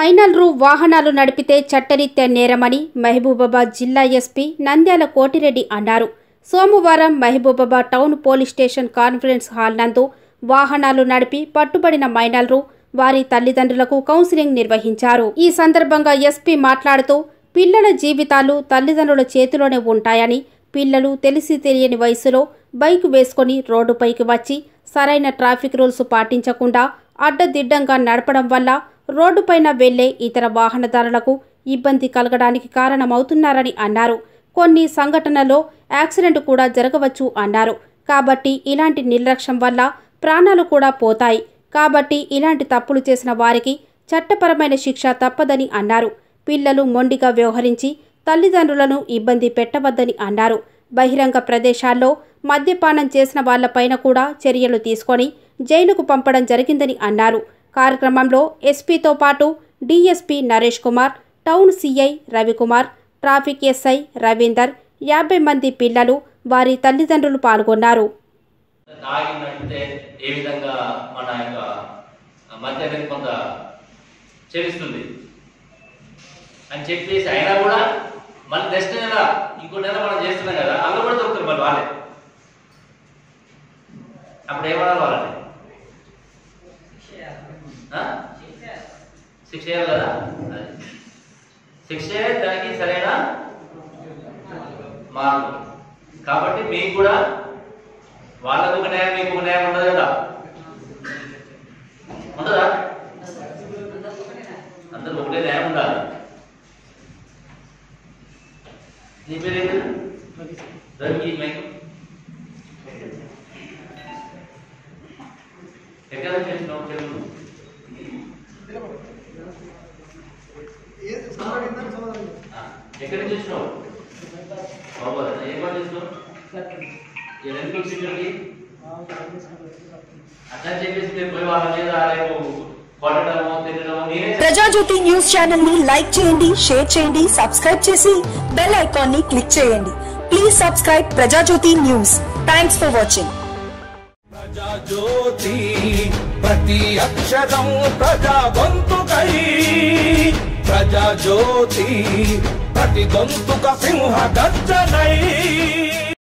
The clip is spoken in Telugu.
మైనర్లు వాహనాలు నడిపితే చట్టరీత్యా నేరమని మహబూబాబాద్ జిల్లా ఎస్పీ నంద్యాల కోటిరెడ్డి అన్నారు. సోమవారం Mahabubabad town police station conference hall నందు వాహనాలు నడిపి పట్టుబడిన మైనర్లు వారి తల్లిదండ్రులకు కౌన్సిలింగ్ నిర్వహించారు. ఈ సందర్భంగా ఎస్పీ మాట్లాడుతూ పిల్లల జీవితాలు తల్లిదండ్రుల చేతిలోనే ఉంటాయని, పిల్లలు తెలిసి తెలియని వయసులో బైక్ వేసుకొని రోడ్డుపైకి వచ్చి సరైన ట్రాఫిక్ రూల్స్ పాటించకుండా అడ్డదిడ్డంగా నడపడం వల్ల రోడ్డుపైన వెళ్లే ఇతర వాహనదారులకు ఇబ్బంది కలగడానికి కారణమవుతున్నారని అన్నారు. కొన్ని సంఘటనల్లో యాక్సిడెంట్ కూడా జరగవచ్చు అన్నారు. కాబట్టి ఇలాంటి నిర్లక్ష్యం వల్ల ప్రాణాలు కూడా పోతాయి. కాబట్టి ఇలాంటి తప్పులు చేసిన వారికి చట్టపరమైన శిక్ష తప్పదని అన్నారు. పిల్లలు మొండిగా వ్యవహరించి తల్లిదండ్రులను ఇబ్బంది పెట్టవద్దని అన్నారు. బహిరంగ ప్రదేశాల్లో మద్యపానం చేసిన వాళ్లపైన కూడా చర్యలు తీసుకొని జైలుకు పంపడం జరిగిందని అన్నారు. కార్యక్రమంలో ఎస్పీతో పాటు DSP Naresh Kumar, town CI Ravikumar, traffic SI Ravinder, 50 మంది పిల్లలు వారి తల్లిదండ్రులు పాల్గొన్నారు. అని చెప్పేసి అయినా కూడా మళ్ళీ నెక్స్ట్ నెల ఇంకో నెల మనం చేస్తున్నాం కదా, అందులో కూడా దొరుకుతారు మళ్ళీ వాళ్ళే. అప్పుడు ఏమన్నారు వాళ్ళని శిక్ష చేయాలి కదా, శిక్షే దానికి సరైన మార్గం. కాబట్టి మీకు కూడా వాళ్ళకు ఒక న్యాయం మీకు ఒక న్యాయం ఉండదు కదా, ఉండదా? అందరూ ఒకటే న్యాయం ఉండాలి. నీ పేరేంటి? రవి. మైకు ఎక్కడ చేసినావు? తెలుగు ఎక్కడ చేసినావు? ఏం పని చేసినావు? ఎందుకు వచ్చింది అట్లా చెప్పేసి మీరు పోయి వాళ్ళ మీద రేపు కొట్టడమో తినడమో. ప్రజాజ్యోతి న్యూస్ ఛానల్ ని లైక్ చేయండి, షేర్ చేయండి, సబ్స్క్రైబ్ చేసి బెల్ ఐకాన్ ని క్లిక్ చేయండి. Please subscribe Prajajyothi news. Thanks for watching. Prajajyothi ప్రతి అక్షరం ప్రజా గొంతుకై, ప్రజాజ్యోతి ప్రతి గొంతుక సింహ గర్జనై.